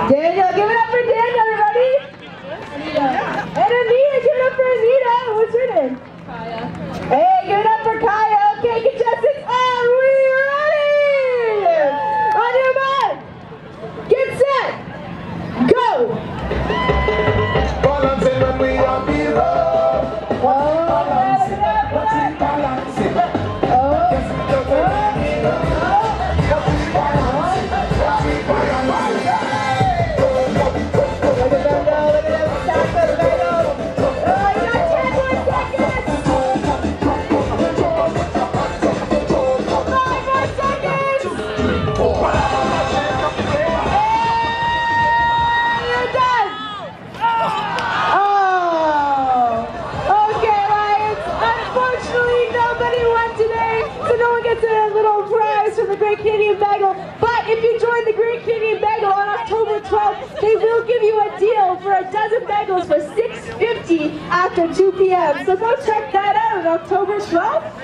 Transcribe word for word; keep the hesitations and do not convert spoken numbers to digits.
Daniel, give it up for Daniel, everybody. Anita. And Anita, give it up for Anita. What's her name? Kaya. Hey, give it up for Kaya. Okay, contestants, are we ready? On your mark. Get set. Go. Balancing when we are below. Oh, balancing, balancing, balancing. Oh, oh, Canadian Bagel, but if you join the Great Canadian Bagel on October twelfth, they will give you a deal for a dozen bagels for six fifty after two p m So go check that out on October twelfth.